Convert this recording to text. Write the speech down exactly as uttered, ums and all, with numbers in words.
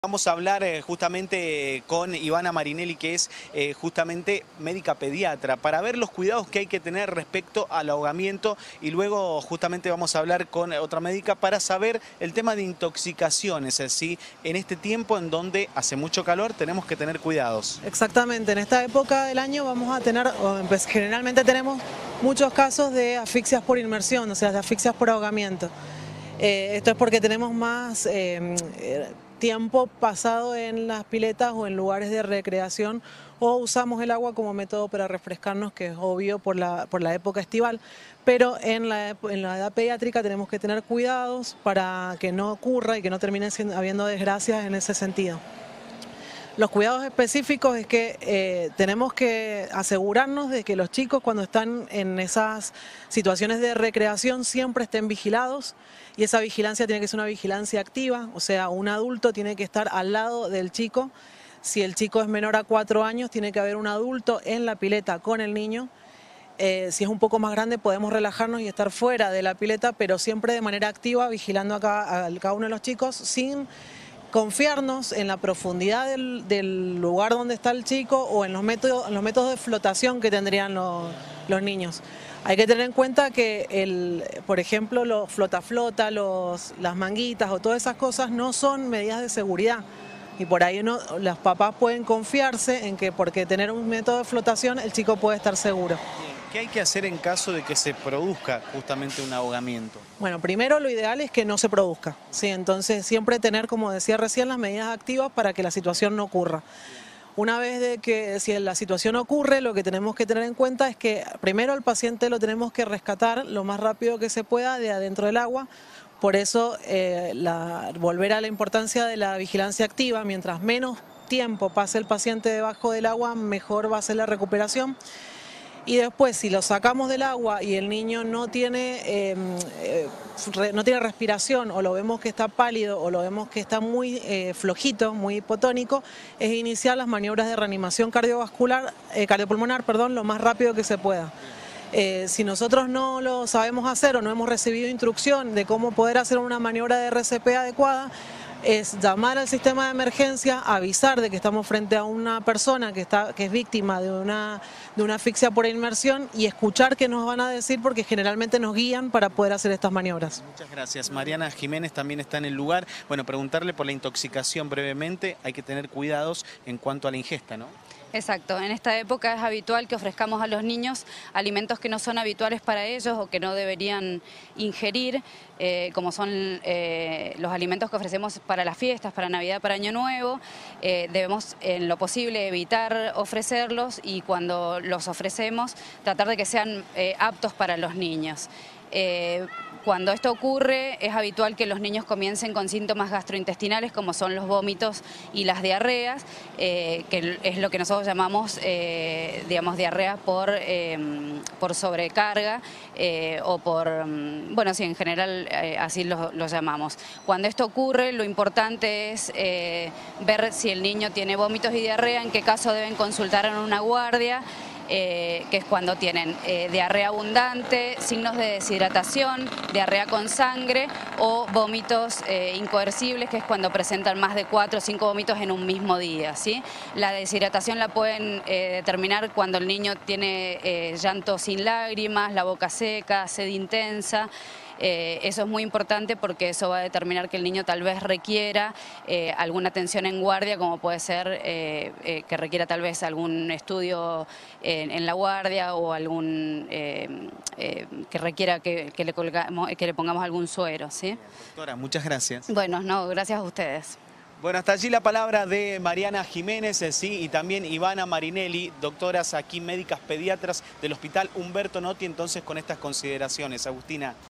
Vamos a hablar eh, justamente con Ivana Marinelli, que es eh, justamente médica pediatra, para ver los cuidados que hay que tener respecto al ahogamiento, y luego justamente vamos a hablar con otra médica para saber el tema de intoxicaciones, ¿sí? En este tiempo en donde hace mucho calor tenemos que tener cuidados. Exactamente, en esta época del año vamos a tener, pues, generalmente tenemos muchos casos de asfixias por inmersión, o sea, de asfixias por ahogamiento. Eh, esto es porque tenemos más eh, tiempo pasado en las piletas o en lugares de recreación, o usamos el agua como método para refrescarnos, que es obvio por la, por la época estival, pero en la, en la edad pediátrica tenemos que tener cuidados para que no ocurra y que no terminen siendo, habiendo desgracias en ese sentido. Los cuidados específicos es que eh, tenemos que asegurarnos de que los chicos, cuando están en esas situaciones de recreación, siempre estén vigilados, y esa vigilancia tiene que ser una vigilancia activa, o sea, un adulto tiene que estar al lado del chico. Si el chico es menor a cuatro años, tiene que haber un adulto en la pileta con el niño. Eh, si es un poco más grande, podemos relajarnos y estar fuera de la pileta, pero siempre de manera activa, vigilando a cada, a cada uno de los chicos, sin confiarnos en la profundidad del, del lugar donde está el chico o en los métodos, en los métodos de flotación que tendrían los, los niños. Hay que tener en cuenta que, el, por ejemplo, los flota-flota, los, las manguitas o todas esas cosas no son medidas de seguridad. Y por ahí uno, los papás pueden confiarse en que porque tener un método de flotación el chico puede estar seguro. ¿Qué hay que hacer en caso de que se produzca justamente un ahogamiento? Bueno, primero lo ideal es que no se produzca, ¿sí? Entonces siempre tener, como decía recién, las medidas activas para que la situación no ocurra. Una vez de que si la situación ocurre, lo que tenemos que tener en cuenta es que primero al paciente lo tenemos que rescatar lo más rápido que se pueda de adentro del agua. Por eso eh, la, volver a la importancia de la vigilancia activa. Mientras menos tiempo pase el paciente debajo del agua, mejor va a ser la recuperación. Y después, si lo sacamos del agua y el niño no tiene, eh, eh, re, no tiene respiración, o lo vemos que está pálido, o lo vemos que está muy eh, flojito, muy hipotónico, es iniciar las maniobras de reanimación cardiovascular, eh, cardiopulmonar, perdón, lo más rápido que se pueda. Eh, si nosotros no lo sabemos hacer o no hemos recibido instrucción de cómo poder hacer una maniobra de R C P adecuada, es llamar al sistema de emergencia, avisar de que estamos frente a una persona que, está, que es víctima de una, de una asfixia por inmersión, y escuchar qué nos van a decir, porque generalmente nos guían para poder hacer estas maniobras. Muchas gracias. Mariana Jiménez también está en el lugar. Bueno, preguntarle por la intoxicación brevemente. Hay que tener cuidados en cuanto a la ingesta, ¿no? Exacto, en esta época es habitual que ofrezcamos a los niños alimentos que no son habituales para ellos o que no deberían ingerir, eh, como son eh, los alimentos que ofrecemos para las fiestas, para Navidad, para Año Nuevo. Eh, debemos en lo posible evitar ofrecerlos, y cuando los ofrecemos tratar de que sean eh, aptos para los niños. Eh, Cuando esto ocurre, es habitual que los niños comiencen con síntomas gastrointestinales, como son los vómitos y las diarreas, eh, que es lo que nosotros llamamos, eh, digamos, diarrea por, eh, por sobrecarga eh, o por, bueno, sí, en general eh, así lo, lo llamamos. Cuando esto ocurre, lo importante es eh, ver si el niño tiene vómitos y diarrea, en qué caso deben consultar en una guardia. Eh, que es cuando tienen eh, diarrea abundante, signos de deshidratación, diarrea con sangre o vómitos eh, incoercibles, que es cuando presentan más de cuatro o cinco vómitos en un mismo día, ¿sí? La deshidratación la pueden eh, determinar cuando el niño tiene eh, llanto sin lágrimas, la boca seca, sed intensa. Eh, eso es muy importante porque eso va a determinar que el niño tal vez requiera eh, alguna atención en guardia, como puede ser eh, eh, que requiera tal vez algún estudio en, en la guardia, o algún eh, eh, que requiera que, que, le colgamos, que le pongamos algún suero, ¿sí? Doctora, muchas gracias. Bueno, no, gracias a ustedes. Bueno, hasta allí la palabra de Mariana Jiménez, eh, sí, y también Ivana Marinelli, doctoras aquí, médicas pediatras del Hospital Humberto Notti, entonces con estas consideraciones. Agustina.